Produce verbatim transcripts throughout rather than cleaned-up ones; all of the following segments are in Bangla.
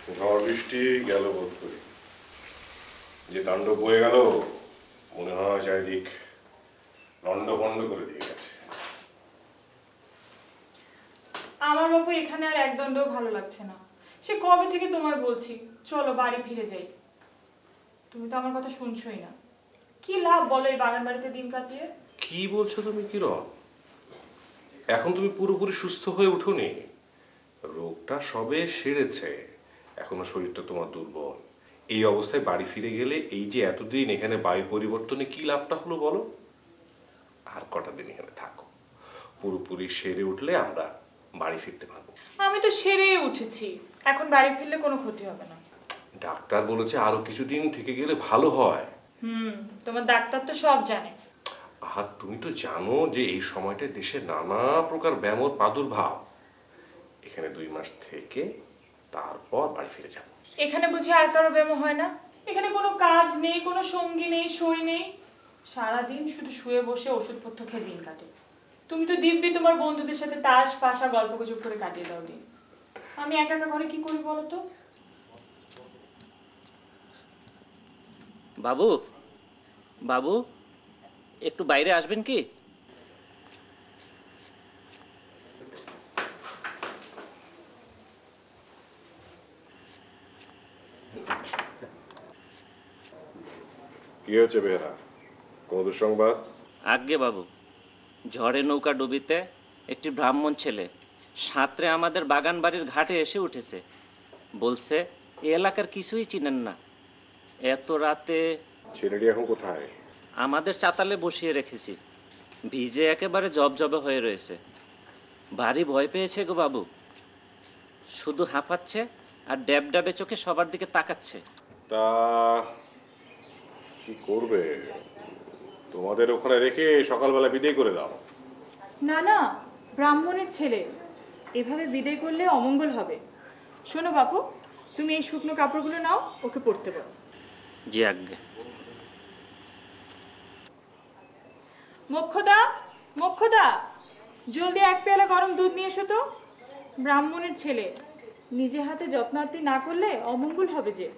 ঝড় বৃষ্টি গেল বোধ করি, যে তাণ্ডব বয়ে গেল মনে হয় চারিদিক লন্ড ভন্ড করে দিয়ে গেছে। আমার বাবু এখানে আর এক দণ্ডও ভালো লাগছে না। সে কবে থেকে তোমায় বলছি চলো বাড়ি ফিরে যাই, তুমি তো আমার কথা শুনছোই না। কি লাভ বলো এই বাগান বাড়িতে দিন কাটিয়ে? কি বলছো তুমি কিরণ? এখন তুমি পুরোপুরি সুস্থ হয়ে উঠোনি, রোগটা সবে সেরেছে, এখনো শরীরটা তোমার দুর্বল। এই অবস্থায় বাড়ি ফিরে গেলে এই যে এতদিন এখানে বায়ু পরিবর্তনে কি লাভটা হলো বলো? আর কটা দিন এখানে থাকো, পুরোপুরি সেরে উঠলে আমরা বাড়ি ফিরতে পারবো। আমি তো সেরে উঠেছি, এখন বাড়ি ফিরলে কোনো ক্ষতি হবে না। ডাক্তার বলেছে আরো কিছুদিন থেকে গেলে ভালো হয়। হুম, তোমার ডাক্তার তো সব জানে। আর তুমি তো জানো যে এই সময়টায় দেশে নানা প্রকার ব্যামোর প্রাদুর্ভাব। এখানে দুই মাস থেকে তারপর বাড়ি ফিরে যাবো। এখানে বুঝি আর কারো ব্যামো হয় না? এখানে কোনো কাজ নেই, কোনো সঙ্গী নেই, সই নেই, সারাদিন শুধু শুয়ে বসে ওষুধপত্র খেয়ে দিন কাটে। তুমি তো দিব্যি তোমার বন্ধুদের সাথে তাস পাশা গল্প গুজব করে কাটিয়ে দাও দিন। আমি একা একা ঘরে কি করি বলো তো? বাবু, বাবু একটু বাইরে আসবেন কি? কি হয়েছে বেহরা, কোন দুঃসংবাদ? আজ্ঞে বাবু, ঝড়ে নৌকা ডুবিতে একটি ব্রাহ্মণ ছেলে সাঁতরে আমাদের বাগান বাড়ির ঘাটে এসে উঠেছে। বলছে এ এলাকার কিছুই চিনেন না। এত রাতে ছেলেটি এখন কোথায়? আমাদের চাতালে বসিয়ে রেখেছি, ভিজে একেবারে জবজবে হয়ে রয়েছে। ভারী ভয় পেয়েছে গো বাবু, শুধু হাঁপাচ্ছে আর ড্যাব ড্যাবে চোখে সবার দিকে তাকাচ্ছে। তা কি করবে? তোমাদের ওখানে রেখে সকালবেলা বিদায় করে দাও। না না, ব্রাহ্মণের ছেলে, এভাবে বিদায় করলে অমঙ্গল হবে। শোনো বাপু, তুমি এই শুকনো কাপড়গুলো নাও, ওকে পরতে বলো। জি আজ্ঞে। মোক্ষদা, মোক্ষদা, জলদি এক পেয়ালা গরম দুধ নিয়ে এসো তো। ব্রাহ্মণের ছেলে, নিজে হাতে যত্নার্থী না করলে অমঙ্গল হবে যে।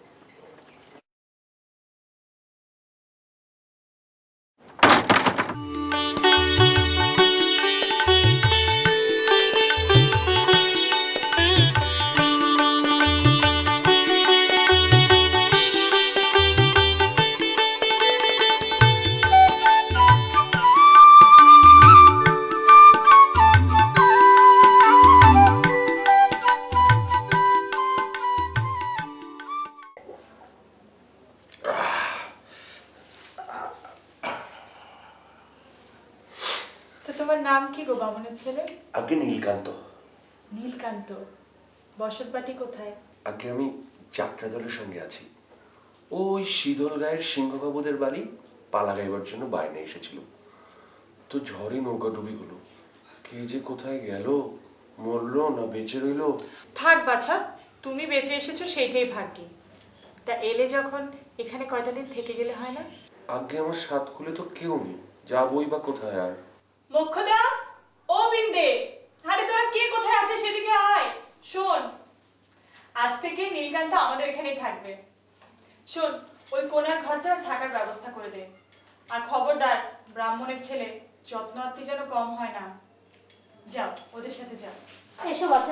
তোমার নাম কি গো বামুনের ছেলে? আগে নীলকান্ত। নীলকান্ত, বসত বাটি কোথায়? আগে আমি যাত্রা দলের সঙ্গে আছি। ওই শীতল গায়ের সিংহবাবুদের বাড়ি পালা গাইবার জন্য বাইরে এসেছিল, তো ঝড়ে নৌকা ডুবি হলো। কে যে কোথায় গেল, মরলো না বেঁচে রইলো। থাক বাছা, তুমি বেঁচে এসেছো সেইটাই ভাগ্যি। তা এলে যখন এখানে কয়টা দিন থেকে গেলে হয় না? আগে আমার সাত খুলে তো কেউ নেই, যাবই বা কোথায় আর। মোক্ষদা, ও বিন্দে, আরে তোরা কে কোথায় আছে সেদিকে আয়। শোন, আজ থেকে নীলকান্ত আমাদের এখানেই থাকবে। শোন, ওই কোণার ঘরটা থাকার ব্যবস্থা করে দে। আর খবরদার, ব্রাহ্মণের ছেলে, যত্নার্থী যেন কম হয় না। যাও, ওদের সাথে যাও। এসো বাচ্চা।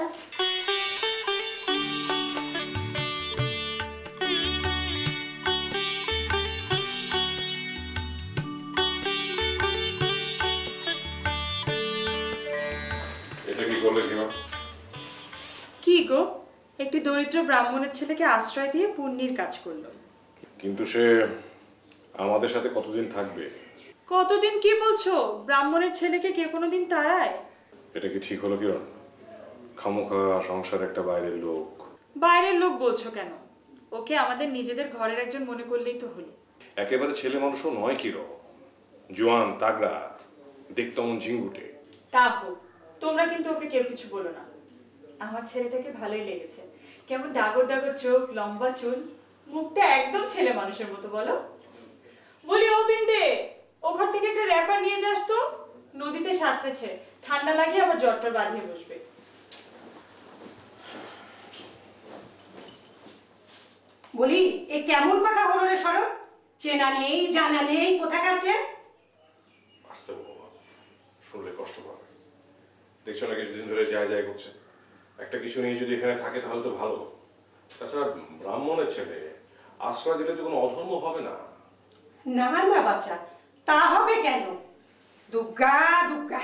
এটা কি করলে কিনা? কি গো, একটি দরিদ্র ব্রাহ্মণের ছেলেকে আশ্রয় দিয়ে পুণ্যের কাজ করলো। কিন্তু সে আমাদের সাথে কতদিন থাকবে? কতদিন কি বলছো? ব্রাহ্মণের ছেলেকে কে কোনোদিন তাড়ায়? এটা কি ঠিক হলো কিরণ? খামোখা সংসার একটা বাইরের লোক। বাইরের লোক বলছো কেন? ওকে আমাদের নিজেদের ঘরের একজন মনে করলেই তো হলো। একেবারে ছেলে মানুষও নয় কিরণ, জোয়ান তাগড়া, দেখতে অমন ঝিঙ্গুটে। তা হোক, তোমরা কিন্তু ওকে কেউ কিছু বলো না। আমার ছেলেটাকে ভালোই লেগেছে, কেমন ডাগর ডাগর চোখ, লম্বা চুল, মুখটা একদম ছেলে মানুষের মতো। বলো বলি ও বিন্দে, ওখান থেকে একটা র‍্যাপার নিয়ে যাস তো, নদীতে সাঁতরেছে, ঠান্ডা লাগে আবার জ্বরটা বাঁধিয়ে বসবে। বলি এ কেমন কথা হলো রে শরৎ? চেনা নেই জানা নেই কোথাকার কে? আসতে বলো মা, শুনলে কষ্ট পাবে। দেখছো না কিছুদিন ধরে যায় যায় করছে, একটা কিছু নিয়ে যদি এখানে থাকে তাহলে তো ভালো। তাছাড়া ব্রাহ্মণের ছেলে, আশ্রয় দিলে তো কোনো অধর্ম হবে না। না না বাচ্চা, তা হবে কেন? দুর্গা দুর্গা।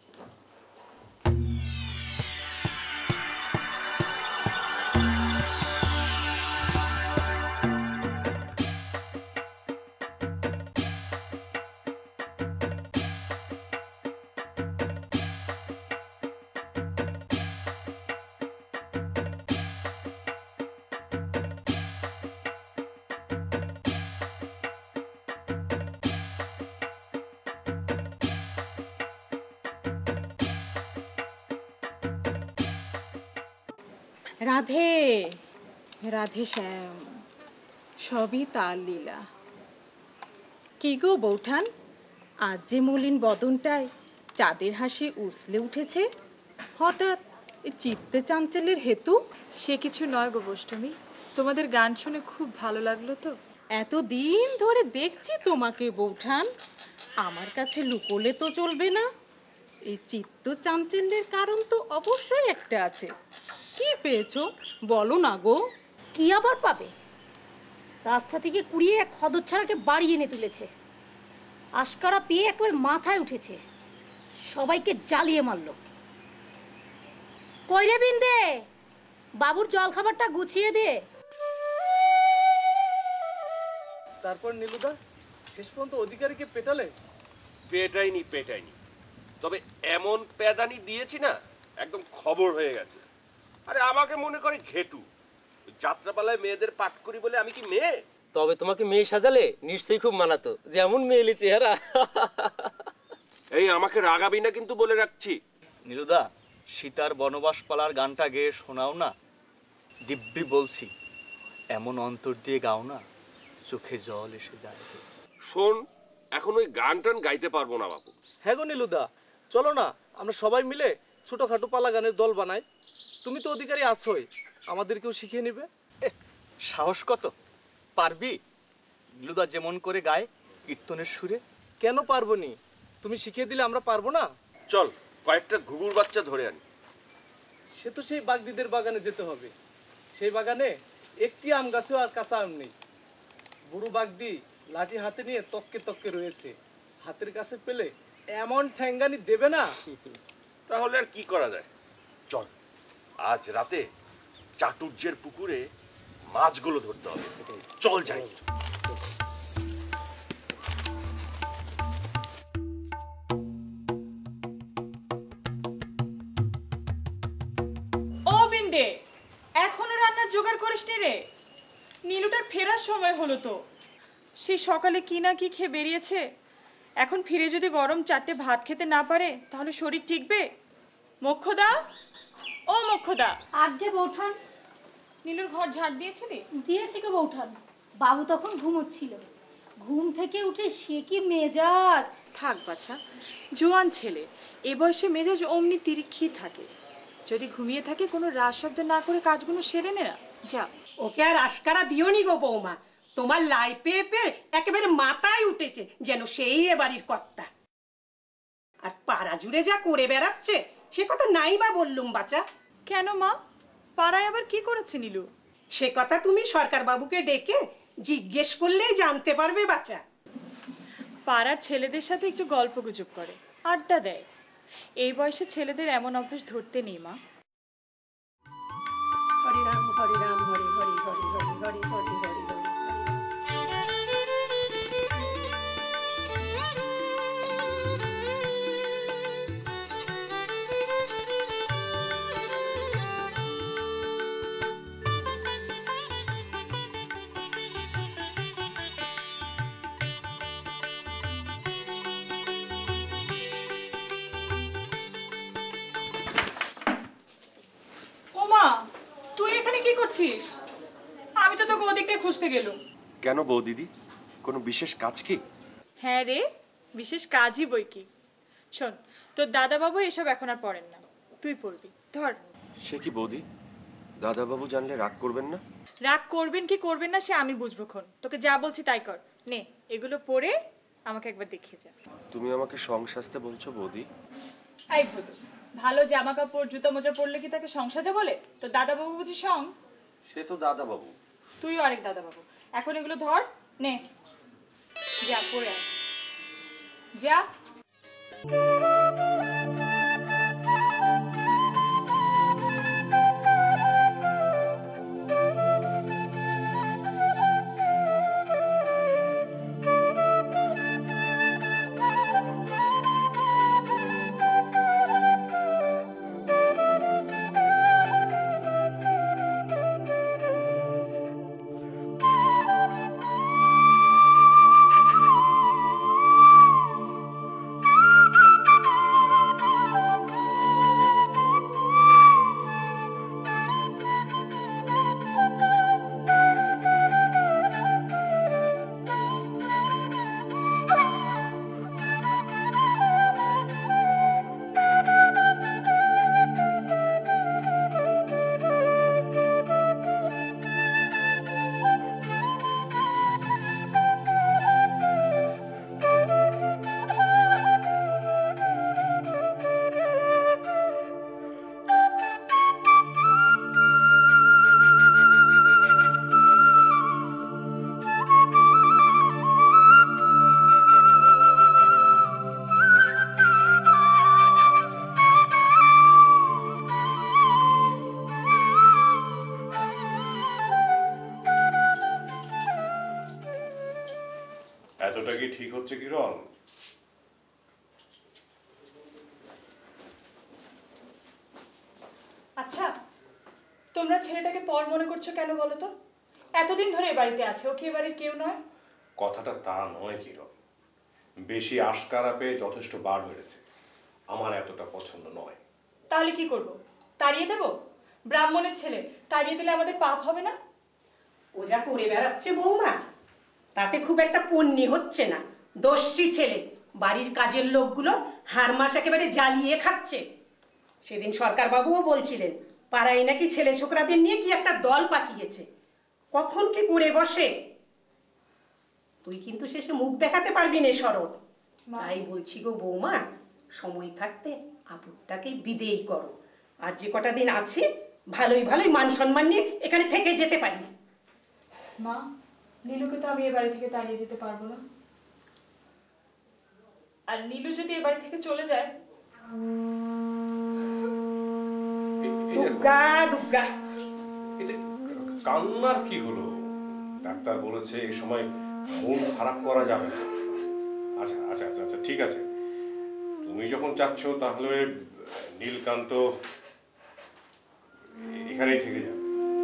রাধে রাধে শ্যাম, সবই তার লীলা। কি গো বৌঠান, আজ যে মলিন বদনটায় চাঁদের হাসি উছলে উঠেছে, হঠাৎ এই চিত্তে চাঞ্চল্যের হেতু? সে কিছু নয় গো বৈষ্ণবী, তোমাদের গান শুনে খুব ভালো লাগলো তো। এতদিন ধরে দেখছি তোমাকে বৌঠান, আমার কাছে লুকোলে তো চলবে না। এই চিত্ত চাঞ্চল্যের কারণ তো অবশ্যই একটা আছে। কি পেয়েছো বলো না গো। কি আবার পাবে? রাস্তা থেকে কুড়িয়ে এক হদচ্ছাড়াকে বাড়ি এনে তুলেছে। আশকারা পেয়ে একবার মাথায় উঠেছে, সবাইকে জ্বালিয়ে মারল। কইরে বিন্দে, বাবুর জল খাবারটা গুছিয়ে দে। তারপর নীলুদা শেষ পর্যন্ত অধিকারীকে পেটালে? পেটাইনি পেটাইনি, তবে এমন প্যাদানি দিয়েছি না একদম খবর হয়ে গেছে। আরে আমাকে মনে করে ঘেটু, যাত্রাপালায় মেয়েদের পাঠ করি বলে আমি কি মেয়ে? তবে তোমাকে মেয়ে সাজালে নিশ্চয়ই খুব মানাতো, যেমন মেয়েলি চেহারা। এই আমাকে রাগাবি না কিন্তু বলে রাখছি। নীলুদা, সীতার বনবাস পালার গানটা গেয়ে শোনাও না। দিব্যি বলছি, এমন অন্তর দিয়ে গাও না, চোখে জল এসে যায়। শোন, এখন ওই গান টান গাইতে পারবো না বাবু। হ্যাঁ গো নীলুদা, চলো না আমরা সবাই মিলে ছোটখাটো পালা গানের দল বানাই। তুমি তো অধিকারী আছোই, আমাদেরকেও শিখিয়ে নিবে। সাহস কত, পারবি? নীলুদা যেমন করে গায় কীর্তনের সুরে। কেন পারবো নি? তুমি শিখিয়ে দিলে আমরা পারবো না? চল কয়েকটা ঘুঘুর বাচ্চা ধরে আনি। সে তো সেই বাগদিদের বাগানে যেতে হবে। সেই বাগানে একটি আম গাছেও আর কাঁচা আম নেই। বুড়ো বাগদি লাঠি হাতে নিয়ে তককে তককে রয়েছে। হাতের কাছে পেলে এমন ঠ্যাঙ্গানি দেবে না। তাহলে আর কি করা যায়, চল আজ রাতে চাটুর্যের পুকুরে মাছগুলো ধরতে হবে। চল যাই। ও বিন্দে, এখনো রান্নার জোগাড় করিসনি রে? নীলুটার ফেরার সময় হলো তো। সেই সকালে কি না কি খেয়ে বেরিয়েছে, এখন ফিরে যদি গরম চারটে ভাত খেতে না পারে তাহলে শরীর টিকবে? মোক্ষদা, ও মোক্ষদা, আগে বৌঠান। নীলুর ঘর ঝাড় দিয়েছিলি? দিয়েছি গো বৌঠান, বাবু তখন ঘুমোচ্ছিল। ঘুম থেকে উঠে সে কি মেজাজ! থাক বাছা, জোয়ান ছেলে, এ বয়সে মেজাজ অমনি তিরিক্ষি থাকে। যদি ঘুমিয়ে থাকে কোনো রাজ শব্দ না করে কাজগুলো সেরে নে না, যা। ওকে আর আশকারা দিওনি গো বৌমা, তোমার লাই পেয়ে পেয়ে একেবারে মাথায় উঠেছে যেন সেই এ বাড়ির কর্তা। আর পাড়া জুড়ে যা করে বেড়াচ্ছে সে কথা নাই বা বললুম বাছা। কেন মা, পাড়ায় আবার কি করেছে নীলু? সে কথা তুমি সরকার বাবুকে ডেকে জিজ্ঞেস করলেই জানতে পারবে বাছা। পাড়ার ছেলেদের সাথে একটু গল্প গুজব করে, আড্ডা দেয়। এই বয়সে ছেলেদের এমন অভ্যাস ধরতে নেই মা। হরি রাম হরি রাম হরি হরি হরি হরি হরি হরি হরি হরি। ও মা, তুই এখানে কি করছিস? আমি তো তোকে ওদিকটায় খুঁজতে গেলুম। কেন বৌদিদি, কোনো বিশেষ কাজ কি? হ্যাঁ রে, বিশেষ কাজই বই কি। শোন, তোর দাদা বাবু এসব এখন আর পড়েন না, তুই পড়বি। ধর। সে কি বৌদি, দাদাবাবু জানলে রাগ করবেন না? রাগ করবেন কি করবেন না সে আমি বুঝবো খন। তোকে যা বলছি তাই কর। নে এগুলো পরে আমাকে একবার দেখিয়ে যা। তুমি আমাকে সংসাজতে বলছো বৌদি? আই ভুদু, ভালো জামা কাপড় জুতো মোজা পরলে কি তাকে সংসাজা বলে? তো দাদা বাবু বুঝি সং? সে তো দাদাবাবু। তুইও আরেক দাদা বাবু। এখন এগুলো ধর, নে যা পরে আয়। যা। এতটা কি ঠিক হচ্ছে কিরণ? আচ্ছা, তোমরা ছেলেটাকে পর মনে করছো কেন বলো তো? এতদিন ধরে এ বাড়িতে আছে, ও কি এ বাড়ির কেউ নয়? কথাটা তা নয় কিরণ। বেশি আশকারা পেয়ে যথেষ্ট বার বেড়েছে। আমার এতটা পছন্দ নয়। তাহলে কি করব? তাড়িয়ে দেব? ব্রাহ্মণের ছেলে তাড়িয়ে দিলে আমাদের পাপ হবে না? ও যা করে বেড়াচ্ছে বৌমা, তাতে খুব একটা পুণ্যি হচ্ছে না। দস্যি ছেলে বাড়ির কাজের লোকগুলো হাড় মাস একেবারে জ্বালিয়ে খাচ্ছে। সেদিন সরকার বাবুও বলছিলেন পাড়ায় নাকি ছেলে ছোকরাদের নিয়ে কি একটা দল পাকিয়েছে। কখন কি করে বসে। তুই কিন্তু শেষে মুখ দেখাতে পারবি না শরৎ। তাই বলছি গো বৌমা, সময় থাকতে আপুরটাকে বিদেয় করো। আর যে কটা দিন আছে ভালোই ভালোই মান সম্মান নিয়ে এখানে থেকে যেতে পারি। মা, নীলুকে তো আমি এ বাড়ি থেকে তাড়িয়ে দিতে পারবো না। আর নীলু যদি এ বাড়ি থেকে চলে যায়, দুর্গা দুর্গা, এতে কান্নার কি হলো? ডাক্তার বলেছে এই সময় মন খারাপ করা যাবে না। আচ্ছা আচ্ছা আচ্ছা আচ্ছা ঠিক আছে, তুমি যখন চাচ্ছ তাহলে নীলকান্ত এখানেই থেকে যাবে।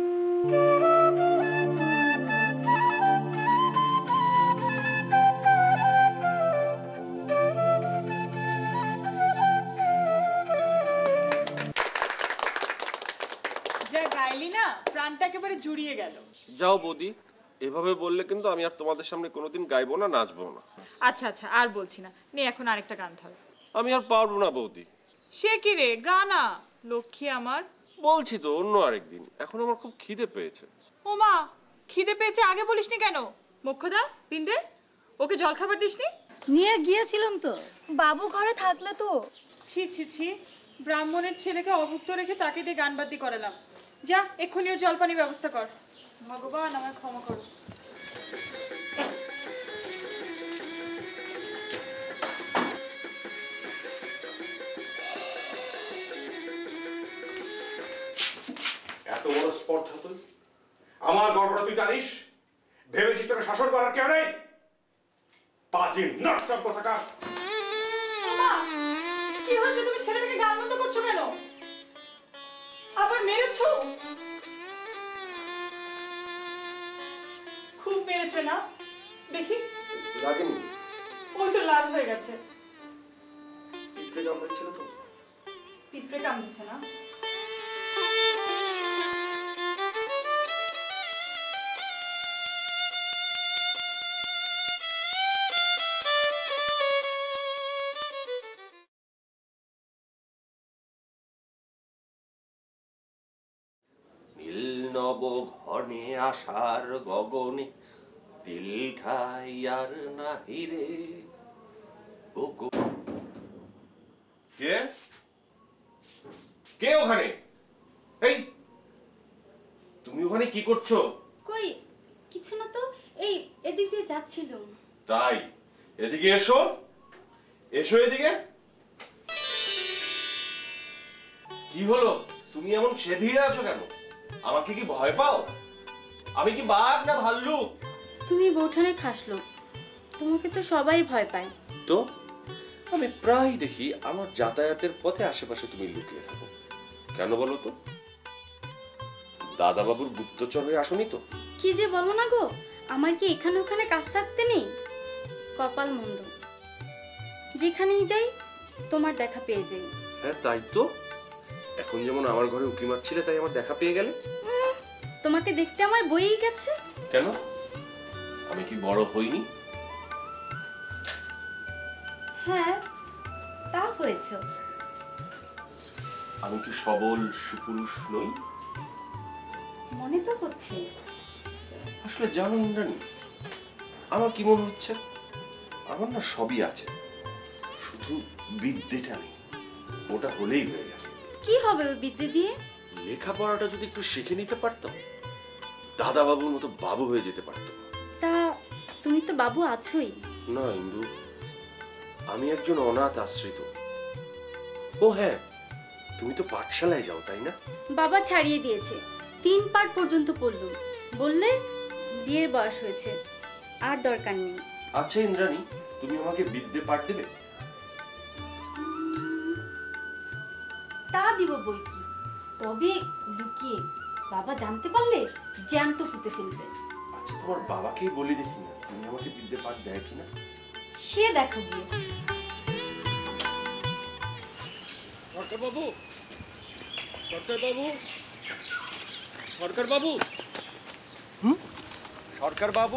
যা গাইলি না, প্রাণটা একেবারে জুড়িয়ে গেল। যাও বৌদি, এভাবে বললে কিন্তু আমি আর তোমাদের সামনে কোনোদিন গাইবো না, নাচবো না। আচ্ছা আচ্ছা আর বলছি না, নে এখন আরেকটা গান ধর। আমি আর পারবো না বৌদি। সে কি রে, গানা লক্ষ্মী আমার। বলছি তো অন্য আরেকদিন, এখন আমার খুব খিদে পেয়েছে। ও মা, খিদে পেয়েছে আগে বলিসনি কেন? মোক্ষদা, পিন্ডে, ওকে জল খাবার দিসনি? নিয়ে গিয়েছিলাম তো। বাবু ঘরে থাকলে তো। ছি ছি ছি, ব্রাহ্মণের ছেলেকে অভুক্ত রেখে তাকে দিয়ে গান বাদ্যি করালাম। যা এক্ষুনি ওর জলপানির ব্যবস্থা কর। ভগবান আমায় ক্ষমা করো। এত বড় স্পর্ধা তুই আমার গর্বটা তুই জানিস? ভেবেছিস তোকে শাসন করার কেউ নেই? পাজি নষ্ট কোথাকার। মা, কি হয়েছে? তুমি ছেলেটাকে গাল মন্দ করছো কেন? আবার মেরেছো? খুব মেরেছে না? দেখি। লাগেনি? ওই তো লাল হয়ে গেছে। পিঁপড়ে কামড়েছিল তো? পিঁপড়ে কামড়েছে না? নব ঘনে আশার গগনে দিল ঠাই আর নাহি রে। ও গো কে কে ওখানে? এই তুমি ওখানে কি করছো? কই কিছু না তো, এই এদিক দিয়ে যাচ্ছিল। তাই এদিকে এসো, এসো এদিকে। কি হলো, তুমি এমন সেধিয়ে আছো কেন? আমাকে কি ভয় পাও? আমি কি বাঘ না ভাল্লুক? তুমি বউঠানে খাসলো, তোমাকে তো সবাই ভয় পায়। তো আমি প্রায় দেখি আমার যাতায়াতের পথে আশেপাশে তুমি লুকিয়ে থাকো। কেন বলো তো? দাদা বাবুর গুপ্তচর হয়ে আসনি তো? কি যে বলো না গো, আমার কি এখানে ওখানে কাজ থাকতে নেই? কপাল মন্দ, যেখানেই যাই তোমার দেখা পেয়ে যাই। হ্যাঁ তাই তো, এখন যেমন আমার ঘরে উকি মারছিলে তাই আমার দেখা পেয়ে গেলে। তোমাকে দেখতে আমার বইই গেছে। কেন, আমি কি বড় হইনি? হ্যাঁ তা হয়েছ। আমি কি সবল সুপুরুষ নই? মনে তো হচ্ছে। আসলে জানো ইন্দ্রাণী, আমার কি মনে হচ্ছে, আমার না সবই আছে, শুধু বিদ্যেটা নেই। ওটা হলেই হয়ে যাবে। কি হবে ওই বিদ্যে দিয়ে? লেখাপড়াটা যদি একটু শিখে নিতে পারতাম, দাদা বাবুর মতো বাবু হয়ে যেতে পারতাম। তা তুমি তো বাবু আছোই। না ইন্দু, আমি একজন অনাথ আশ্রিত। ও হ্যাঁ, তুমি তো পাঠশালায় যাও তাই না? বাবা ছাড়িয়ে দিয়েছে, তিন পাঠ পর্যন্ত পড়লুম, বললে বিয়ের বয়স হয়েছে, আর দরকার নেই। আচ্ছা ইন্দ্রাণী, তুমি আমাকে বিদ্যে পাঠ দেবে? তা দিব বই কি, তবে লুকিয়ে, বাবা জানতে পারলে জ্যান্ত পুঁতে ফেলবে। আচ্ছা তোমার বাবাকেই বলি দেখি না, তুমি আমাকে বিদ্যে পাঠ দেয় কিনা। সে দেখো গিয়ে। সরকার বাবু, সরকার বাবু, সরকার বাবু, হুম সরকার বাবু।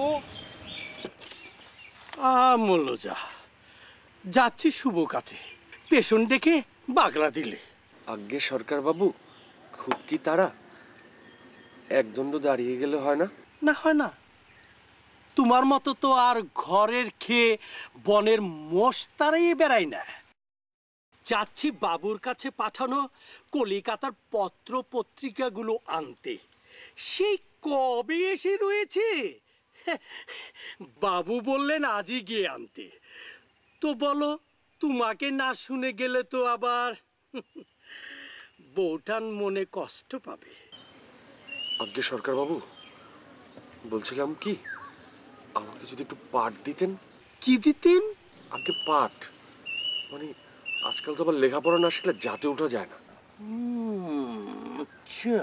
আমলো যা যাচ্ছি শুভ কাছে, পেছন ডেকে বাগলা দিলে। আজ্ঞে সরকার বাবু, খুব কি তারা? এক দ্বন্দ্ব দাঁড়িয়ে গেলে হয় না? না হয় না, তোমার মতো তো আর ঘরের খেয়ে বনের মোষ তাড়িয়ে বেড়াই না। যাচ্ছি বাবুর কাছে পাঠানো কলিকাতার পত্র পত্রিকাগুলো আনতে। সেই কবে এসে রয়েছে, বাবু বললেন আজই গিয়ে আনতে। তো বলো, তোমাকে না শুনে গেলে তো আবার বউঠান মনে কষ্ট পাবে। আজ্ঞে সরকার বাবু, বলছিলাম কি, আমাকে যদি একটু পাঠ দিতেন। কি দিতেন? আজ্ঞে পাঠ, মানে আজকাল তো আবার লেখাপড়া না শিখলে জাতে ওঠা যায় না। আচ্ছা,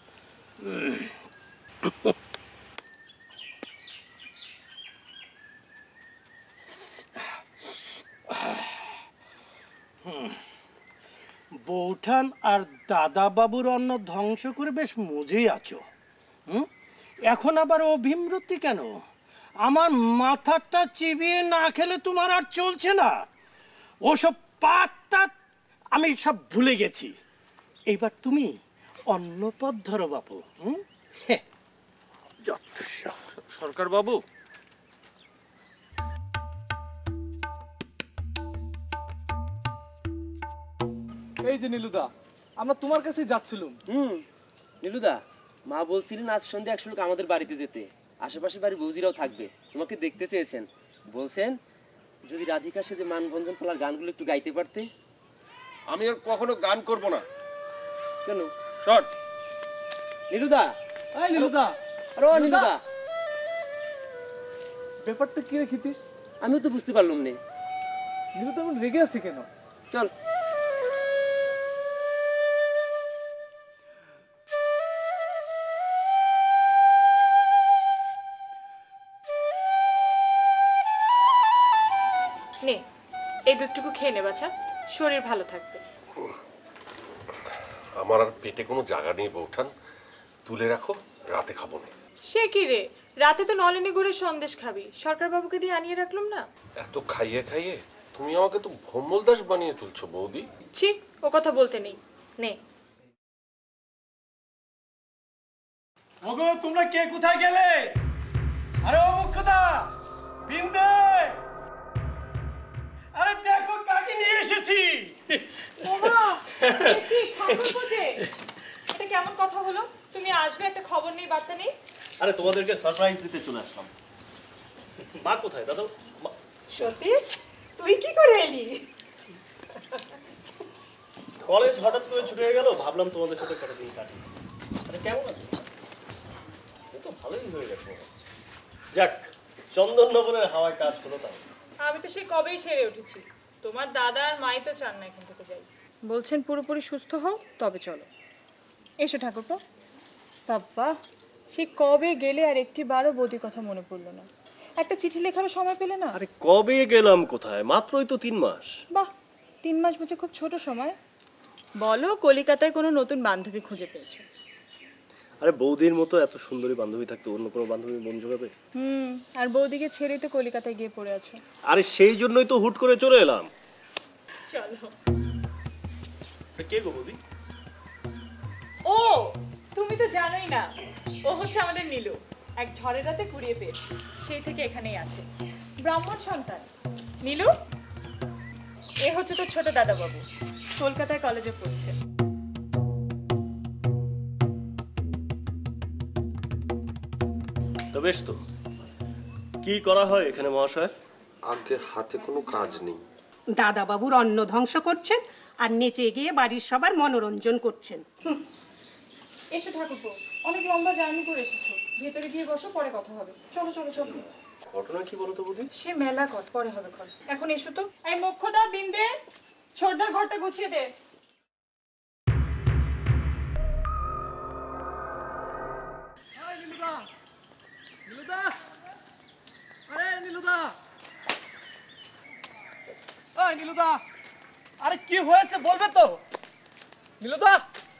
বৌঠান আর দাদা বাবুর অন্ন ধ্বংস করে বেশ মজেই আছো। হুম, এখন আবার অভিমৃতি কেন? আমার মাথাটা চিবিয়ে না খেলে তোমার আর চলছে না। ওসব পাঠটা আমি সব ভুলে গেছি। এইবার তুমি অন্য পথ ধরো বাবু। হুম, যত সব। সরকার বাবু, এই যে নীলুদা, আমরা তোমার কাছে যাচ্ছিলাম। হুম নীলুদা, মা বলছিলেন আজ সন্ধ্যে একশো লোক আমাদের বাড়িতে যেতে, আশেপাশে বাড়ি বৌজিরাও থাকবে, তোমাকে দেখতে চেয়েছেন। বলছেন যদি রাধিকা সে যে মানবন্ধন পালার গানগুলো একটু গাইতে পারতে। আমি আর কখনো গান করব না। কেন? শর্ট নীলুদা, এই নীলুদা, আরে ও নীলুদা, ব্যাপারটা কি রেখিতিস? আমিও তো বুঝতে পারলাম না। নীলুদা এখন রেগে আছে কেন? চল। নে, এই দুধটুকু খেয়ে নে বাছা, শরীর ভালো থাকবে। আমার আর পেটে কোনো জায়গা নেই বৌঠান, তুলে রাখো, রাতে খাবো না। সে কি রে, রাতে তো নলিনী গুড়ের সন্দেশ খাবি, সরকার বাবুকে দিয়ে আনিয়ে রাখলাম না। এত খাইয়ে খাইয়ে তুমি আমাকে তো ভোম্বল দাস বানিয়ে তুলছো বৌদি। ছি, ও কথা বলতে নেই। নে। ওগো তোমরা কে কোথায় গেলে? আরে ও মুখ্যদা, বিন্দে, আরে দেখো কাকে নিয়ে এসেছি। ওমা, এ কি ঠাকুরপো যে? এটা কেমন কথা হলো? তুমি আসবে একটা খবর নেই, বার্তা নেই? আরে তোমাদেরকে সারপ্রাইজ দিতে চলে আসলাম। মা কোথায় দাদা? সতীশ, তুই কি করে এলি? কলেজ হঠাৎ করে ছুটে হয়ে গেল, ভাবলাম তোমাদের সাথে কটা দিন কাটি। আরে কেমন আছো? এ তো ভালোই হয়ে গেছে। যাক, চন্দননগরের হাওয়ায় কাজ হলো তাই। আমি তো সেই কবেই সেরে উঠেছি। তোমার দাদা আর মাই তো চান না এখান থেকে যাই, বলছেন পুরোপুরি সুস্থ হও তবে চলো। এসো ঠাকুরপো। বাবা, সে কবে গেলে আর একটি বারও বৌদির কথা মনে পড়লো না। একটা চিঠি লেখারও সময় পেলে না? আরে কবে গেলাম কোথায়? মাত্রই তো তিন মাস। বাহ, তিন মাস বুঝে খুব ছোট সময়। বলো, কলিকাতায় কোনো নতুন বান্ধবী খুঁজে পেয়েছো? আরে বৌদির মতো এত সুন্দরী বান্ধবী থাকতে অন্য কোনো বান্ধবী মন জোগাবে? হুম, আর বৌদিকে ছেড়েই তো কলিকাতায় গিয়ে পড়ে আছো। আরে সেই জন্যই তো হুট করে চলে এলাম। চলো। কে গো বৌদি? ও, তুমি তো জানোই না, ও হচ্ছে আমাদের নীলু। এক ঝড়ের রাতে কুড়িয়ে পেয়েছি, সেই থেকে এখানেই আছে। ব্রাহ্মণ সন্তান। নীলু, এ হচ্ছে তোর ছোট দাদা বাবু, কলকাতায় কলেজে পড়ছে। তো বেশ তো, কি করা হয় এখানে মহাশয়? আগে হাতে কোনো কাজ নেই। দাদা বাবুর অন্ন ধ্বংস করছেন আর নেচে গিয়ে বাড়ির সবার মনোরঞ্জন করছেন। হুঁ। এসো ঠাকুরপো, অনেক লম্বা জার্নি করে এসেছো, ভেতরে গিয়ে বসো, পরে কথা হবে। চলো চলো চলো। ঘটনা কি বলতো বৌদি? সে মেলা কর, পরে হবে কর। এখন এসো তো। এই মোক্ষদা, বিন্দে, ছোটদার ঘরটা গুছিয়ে দে। নীলুদা, আরে কি হয়েছে বলবে তো? নীলুদা,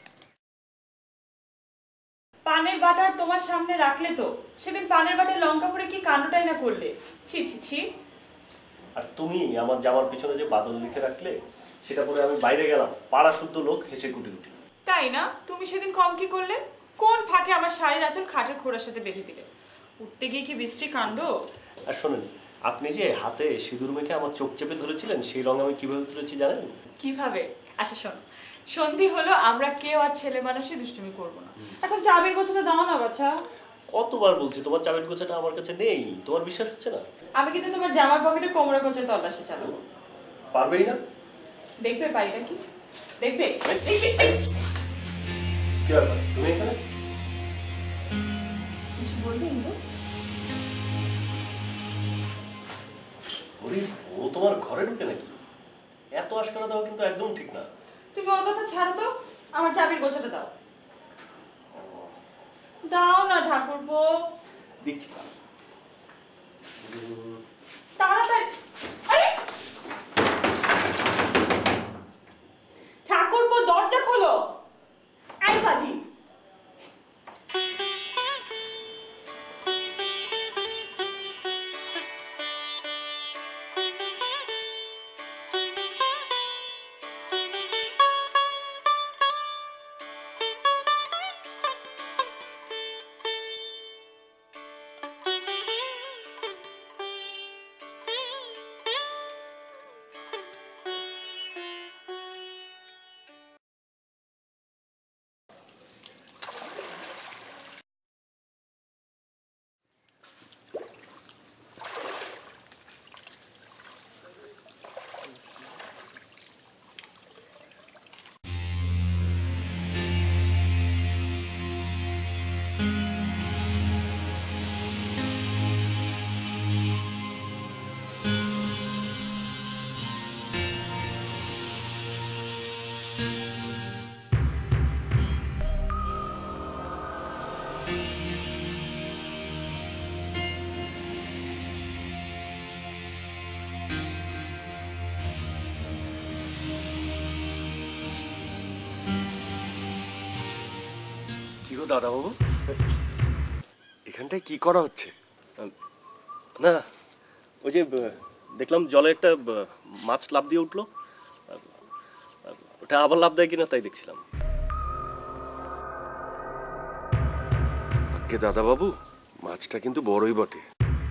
পানের বাটার তোমার সামনে রাখলে তো সেদিন পানের বাটায় লঙ্কা পড়ে কি কাণ্ডটাই না করলে। ছি ছি ছি। আর তুমি আমার জামার পিছনে যে বাদল লিখে রাখলে, সেটা পরে আমি বাইরে গেলাম, পাড়া শুদ্ধ লোক হেসে কুটি কুটি। তাই না? তুমি সেদিন কম কি করলে? কোন ফাঁকে আমার শাড়ির আঁচল খাটের খোড়ার সাথে বেঁধে দিলে। উঠতে গিয়ে কি বৃষ্টি কাণ্ড। আর শোনেন, আপনি যে হাতে সিঁদুর মেখে আমার চোখ চেপে ধরেছিলেন, সেই রং আমি কিভাবে তুলেছি জানেন? কিভাবে? আচ্ছা শোন, সন্ধি হলো, আমরা কেউ আর ছেলে মানুষই দুষ্টুমি করবো না। এখন চাবির গোছাটা দাও না বাছা। কতবার বলছি তোমার চাবির গোছাটা আমার কাছে নেই, তোমার বিশ্বাস হচ্ছে না? আমি কিন্তু তোমার জামার পকেটে কোমরে গোছে তল্লাশি চালাবো। পারবেই না? দেখবে পারি নাকি? দেখবে? কি ব্যাপার, তুমি এখানে? কিছু বলবে ইন্দু? ওরে, ও তোমার ঘরে ঢুকে নাকি? এত আশকারা দেওয়া কিন্তু একদম ঠিক না। তুমি ওর কথা ছাড়ো তো, আমার চাবির গোছাটা দাও। দাও না ঠাকুরপো। দিচ্ছি। তাড়াতাড়ি। আরে ঠাকুরপো, দরজা খোলো। এই সাজি। দাদা বাবু, এখানটায় কি করা হচ্ছে? না, ওই যে দেখলাম জলে একটা মাছ লাফ দিয়ে উঠলো, ওটা আবার লাফ দেয় কিনা তাই দেখছিলাম। যাকে দাদা বাবু, মাছটা কিন্তু বড়ই বটে।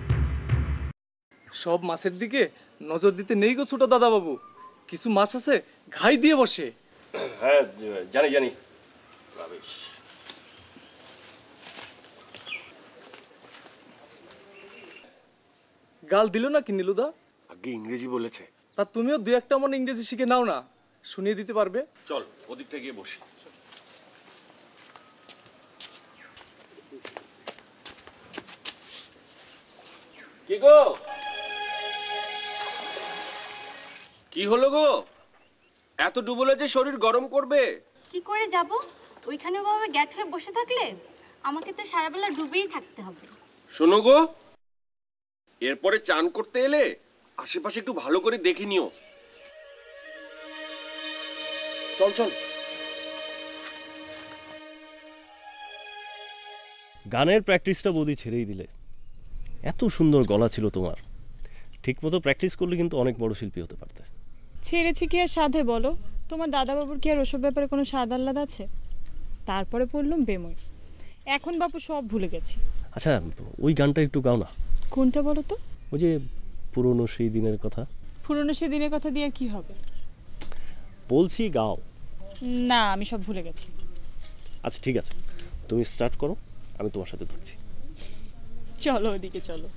সব মাছের দিকে নজর দিতে নেই গো ছোট দাদা বাবু, কিছু মাছ আছে ঘাই দিয়ে বসে। হ্যাঁ জানি জানি। গাল দিল না কি নীলুদা? আগে ইংরেজি বলেছে। তা তুমিও দু একটা মনে ইংরেজি শিখে নাও না, শুনিয়ে দিতে পারবে। চল ওদিকটা গিয়ে বসি। কি গো, কি হলো গো? এত ডুবলে যে শরীর গরম করবে। কি করে যাব? ওইখানে ওভাবে গ্যাট হয়ে বসে থাকলে আমাকে তো সারা বেলা ডুবেই থাকতে হবে। শোনো গো, এরপরে চান করতে এলে আশেপাশে একটু ভালো করে দেখে নিও। চল চল। গানের প্র্যাকটিসটা বৌদি ছেড়েই দিলে। এত সুন্দর গলা ছিল তোমার, ঠিকমতো প্র্যাকটিস করলে কিন্তু অনেক বড় শিল্পী হতে পারতে। ছেড়েছি কি আর সাধে বলো? তোমার দাদাবাবুর কি আর ওসব ব্যাপারে কোনো স্বাদ আহ্লাদ আছে? তারপরে পড়লাম বেময়, এখন বাপু সব ভুলে গেছি। আচ্ছা ওই গানটা একটু গাও না। কোনটা বলো তো? ওই যে পুরনো সেই দিনের কথা। পুরনো সে দিনের কথা দিয়ে কি হবে? বলছি গাও। না, আমি সব ভুলে গেছি। আচ্ছা ঠিক আছে, তুমি স্টার্ট করো, আমি তোমার সাথে ধরছি। চলো ওদিকে চলো।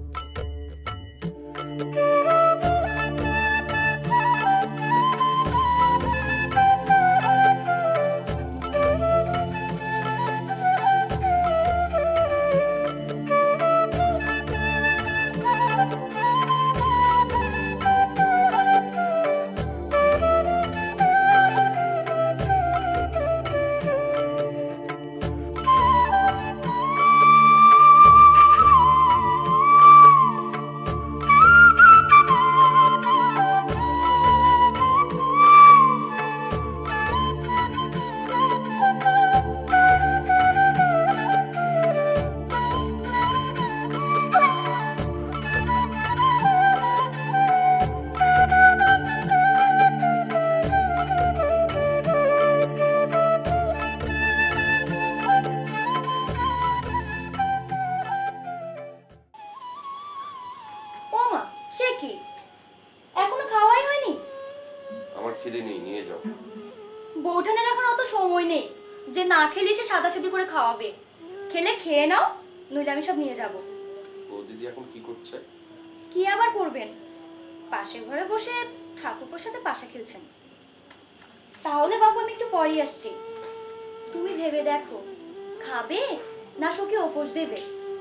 বউঠানের এখন অত সময় নেই যে না খেলে সে সাদাসাদি করে খাওয়াবে। খেলে খেয়ে নাও, নইলে আমি সব নিয়ে যাব। ও দিদি এখন কি করছে? কি আবার করবেন, পাশের ঘরে বসে ঠাকুরপোর সাথে পাশা খেলছেন। তাহলে বাবু আমি একটু পরেই আসছি। তুমি ভেবে দেখো, খাবে না শোকে উপোস দেবে?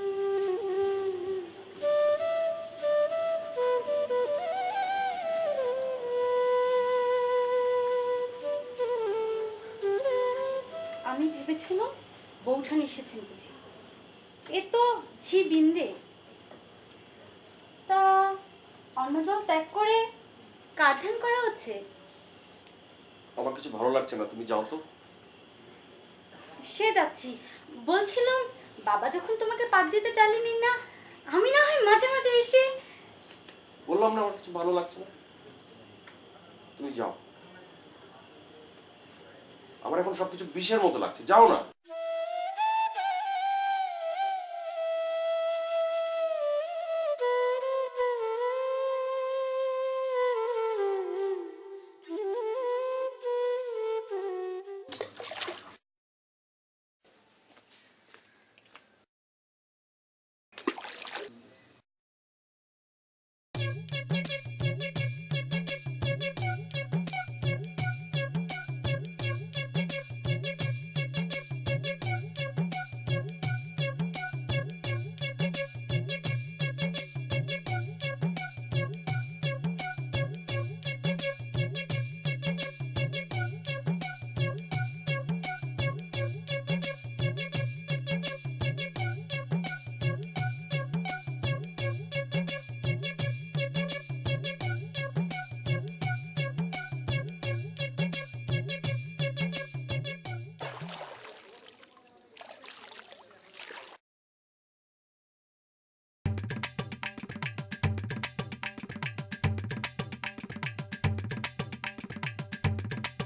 আমি ভেবেছিলাম বউঠান এসেছেন বুঝি। এ তো ঝি বিন্দে। তা অন্ন জল ত্যাগ করে কার ধ্যান করা হচ্ছে? আমার কিছু ভালো লাগছে না, তুমি যাও তো। সে যাচ্ছি, বলছিলাম বাবা যখন তোমাকে পাঠ দিতে চালিনি না, আমি না হয় মাঝে মাঝে এসে। বললাম না আমার কিছু ভালো লাগছে না, তুমি যাও। আমার এখন সবকিছু বিষের মতো লাগছে, যাও না।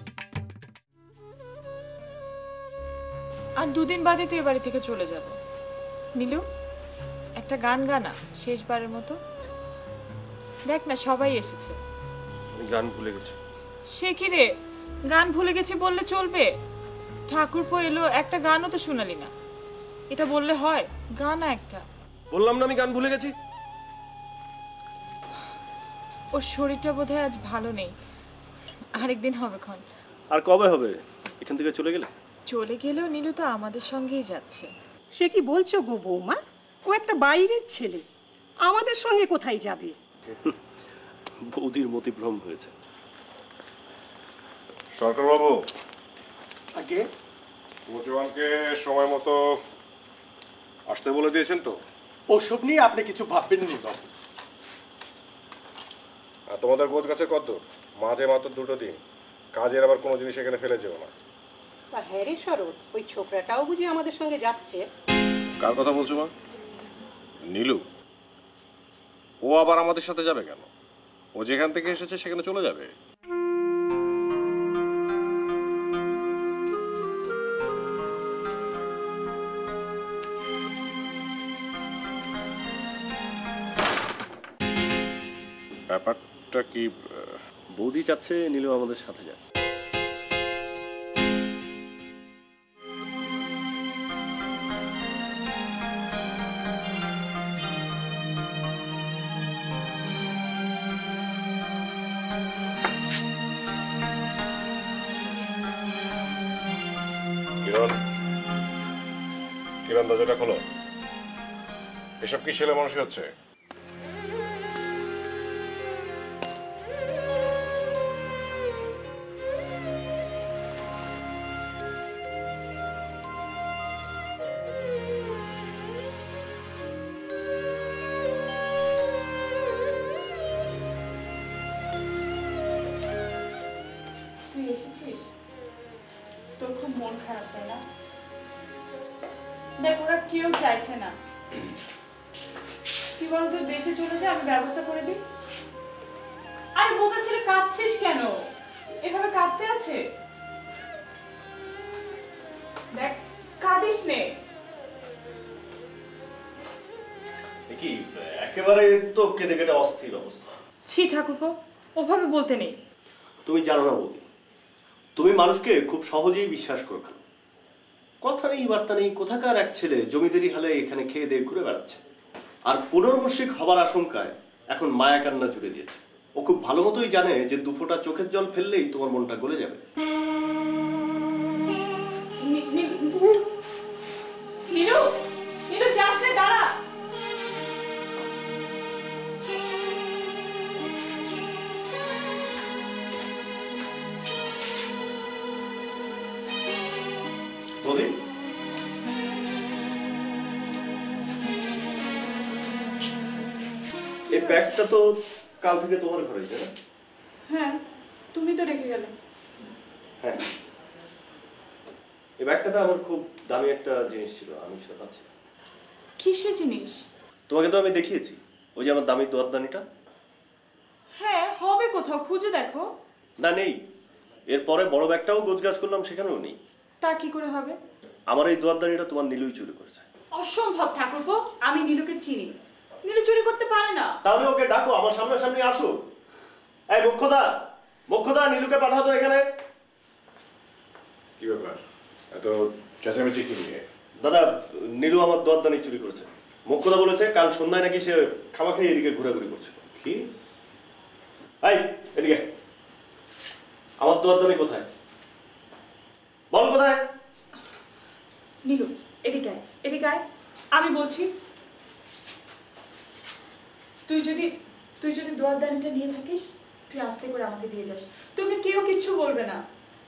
আর দুদিন বাদে তো এ বাড়ি থেকে চলে যাব। নীলু একটা গান গানা শেষবারের মতো। দেখ না সবাই এসেছে। আমি গান ভুলে গেছি। সে কি রে, গান ভুলে গেছি বললে চলবে? ঠাকুরপো এলো, একটা গানও তো শোনালি না। এটা বললে হয়? গান একটা। বললাম না আমি গান ভুলে গেছি। ওর শরীরটা বোধহয় আজ ভালো নেই, আরেকদিন হবে ক্ষণ। আর কবে হবে? এখান থেকে চলে গেলে? চলে গেলেও নীলু তো আমাদের সঙ্গেই যাচ্ছে। সে কি বলছো গো বৌমা? ও একটা বাইরের ছেলে, আমাদের সঙ্গে কোথায় যাবে? বৌদির মতিভ্রম হয়েছে। সরকার বাবু, আগে পৌঁছওয়ানকে সময় মতো আসতে বলে দিয়েছেন তো? ওসব নিয়ে আপনি কিছু ভাববেন নি বাবু। আর তোমাদের গোছ গাছের কত? মাঝে মাত্র দুটো দিন, কাজের আবার কোনো জিনিস এখানে ফেলে যেও না। তা হ্যাঁ রে শরৎ, ওই ছোকরাটাও বুঝি আমাদের সঙ্গে যাচ্ছে? কার কথা বলছো মা? নীলু? ও আবার আমাদের সাথে যাবে কেন? ও যেখান থেকে এসেছে সেখানে চলে যাবে। ব্যাপারটা কি? বৌদি চাচ্ছে নীলু আমাদের সাথে যাক। কিরণ, কিরণ দরজাটা খোলো। এসব কি ছেলে মানুষই হচ্ছে? তুই এসেছিস? তোর খুব মন খারাপ তাই না? দেখ ওরা কেউ চাইছে না। তুই বল তোর দেশে চলে যা, আমি ব্যবস্থা করে দিই। আরে বোকা ছেলে, কাঁদছিস কেন? এভাবে কাঁদতে আছে? দেখ কাঁদিস নে। কি একেবারে তো কেঁদে কেটে অস্থির অবস্থা। ছি ঠাকুরপো, ওভাবে বলতে নেই। তুমি জানো না বৌদি, তুমি মানুষকে খুব সহজেই বিশ্বাস করে ফেলো। কথা নেই বার্তা নেই, কোথাকার এক ছেলে জমিদারি হালে এখানে খেয়ে দিয়ে ঘুরে বেড়াচ্ছে, আর পুনর্বসিক হবার আশঙ্কায় এখন মায়া কান্না জুড়ে দিয়েছে। ও খুব ভালো মতোই জানে যে দুফোঁটা চোখের জল ফেললেই তোমার মনটা গলে যাবে। নীলু, নীলু যাস না, দাঁড়া। বৌদি, এই ব্যাগটা তো কাল থেকে তোমার ঘরে, তাই না? হ্যাঁ, তুমি তো রেখে গেলে। হ্যাঁ, এই ব্যাগটাতে আমার খুব দামি একটা জিনিস ছিল, আমি সেটা পাচ্ছি। কিসে জিনিস? তোমাকে তো আমি দেখিয়েছি, ওই যে আমার দামি দোয়ারদানিটা। হ্যাঁ, হবে কোথাও, খুঁজে দেখো। না, নেই। এরপরে বড় ব্যাগটাও গোছগাছ করলাম, সেখানেও নেই। তা কি করে হবে? আমার এই দোয়ারদানিটা তোমার নীলুই চুরি করেছে। অসম্ভব ঠাকুরপো, আমি নীলুকে চিনি। নীলু চুরি করতে পারে না। তাহলে ওকে ডাকো, আমার সামনাসামনি আসো। এই মুখ্যদা, মুখ্যদা, নীলুকে পাঠাও তো এখানে। কি ব্যাপার, এত চেঁচামেচি কি নিয়ে? দাদা, নীলু আমার দোয়ারদানি চুরি করেছে। মুখ্যদা বলেছে কাল সন্ধ্যায় নাকি সে খামা খেয়ে এদিকে ঘোরাঘুরি করছিল। কি? এই এদিকে, আমার দোয়ারদানি কোথায়? বল কোথায়? নীলু এদিকে আয়, এদিকে আয়, আমি বলছি। তুই যদি তুই যদি দোয়ারদানিটা নিয়ে থাকিস, তুই আস্তে করে আমাকে দিয়ে যাস, তোকে কেউ কিচ্ছু বলবে না।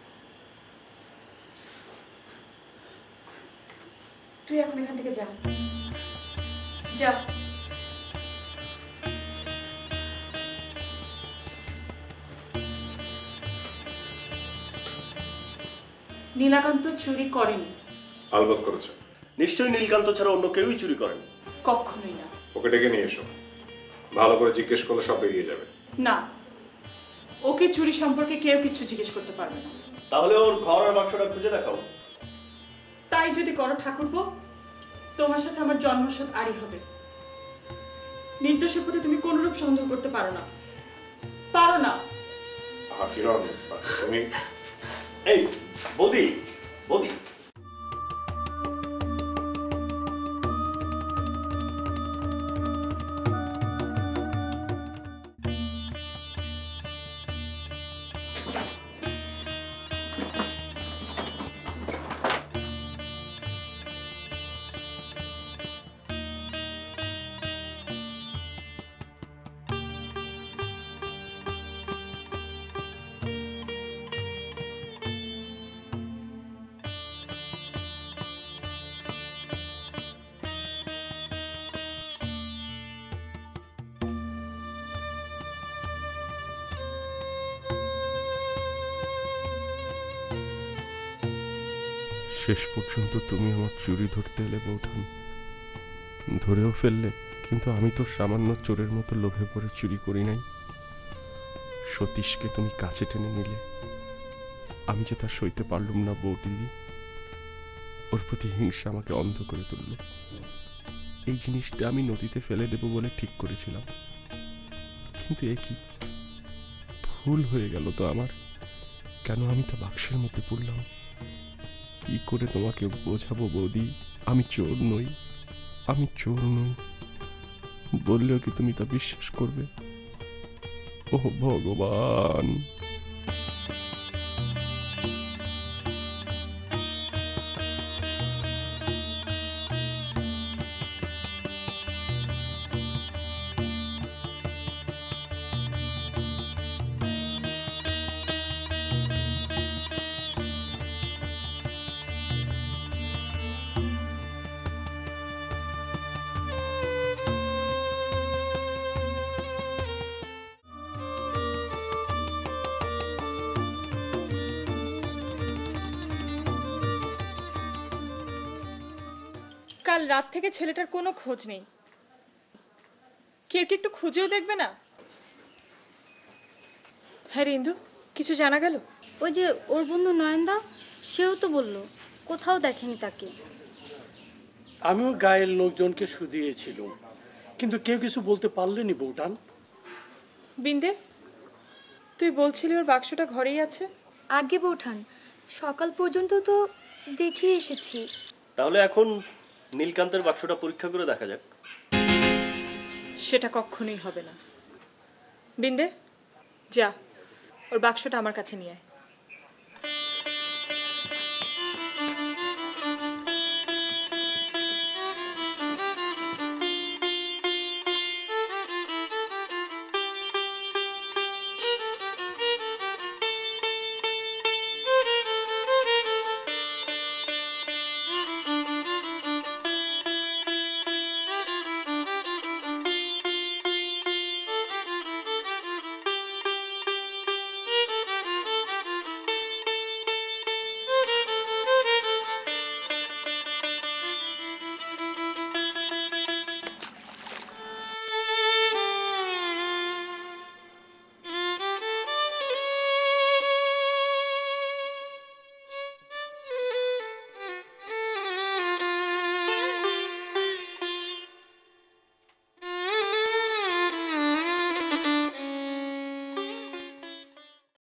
তুই এখন এখান থেকে যা, যা। নীলাকান্ত চুরি করেনি। আলবত করেছে। নিশ্চয়ই নীলকান্ত ছাড়া অন্য কেউই চুরি করেনি। কখনোই না। ওকে ডেকে নিয়ে এসো, ভালো করে জিজ্ঞেস করলে সব বেরিয়ে যাবে। না, ওকে চুরি সম্পর্কে কেউ কিছু জিজ্ঞেস করতে পারবে না। তাহলে ওর ঘর আর বাক্সটা খুঁজে দেখাও। তাই যদি করো ঠাকুরপো, তোমার সাথে আমার জন্মসূত আরই হবে। নির্দোষের প্রতি তুমি কোনরূপ সন্দেহ করতে পারো না, পারো না। আহা কিরণ, তুমি এই বৌদি, বৌদি শেষ পর্যন্ত তুমি আমার চুরি ধরতে এলে বৌঠান, ধরেও ফেললে, কিন্তু আমি তো সামান্য চোরের মতো লোভে পড়ে চুরি করি নাই। সতীশকে তুমি কাছে টেনে নিলে, আমি যে তা সইতে পারলুম না বৌদিদি। ওর প্রতি হিংসা আমাকে অন্ধ করে তুলল। এই জিনিসটা আমি নদীতে ফেলে দেব বলে ঠিক করেছিলাম, কিন্তু এ কি ভুল হয়ে গেল তো আমার। কেন আমি তা বাক্সের মধ্যে পড়লাম? কি করে তোমাকে বোঝাবো বৌদি, আমি চোর নই, আমি চোর নই। বললেও কি তুমি তা বিশ্বাস করবে? ও ভগবান! কাল রাত থেকে ছেলেটার কোনো খোঁজ নেই, কেউ কি একটু খুঁজেও দেখবে না? হ্যাঁ রে ইন্দু, কিছু জানা গেল? ওই যে ওর বন্ধু নয়নদা, সেও তো বললো কোথাও দেখেনি তাকে। আমিও গায়ের লোকজনকে শুধিয়েছিলাম, কিন্তু কেউ কিছু বলতে পারলেনি বৌঠান। বিন্দে, তুই বলছিলি ওর বাক্সটা ঘরেই আছে? আগে বৌঠান, সকাল পর্যন্ত তো দেখে এসেছি। তাহলে এখন নীলকান্তের বাক্সটা পরীক্ষা করে দেখা যাক। সেটা কখনোই হবে না। বিন্দে, যা ওর বাক্সটা আমার কাছে নিয়ে আয়।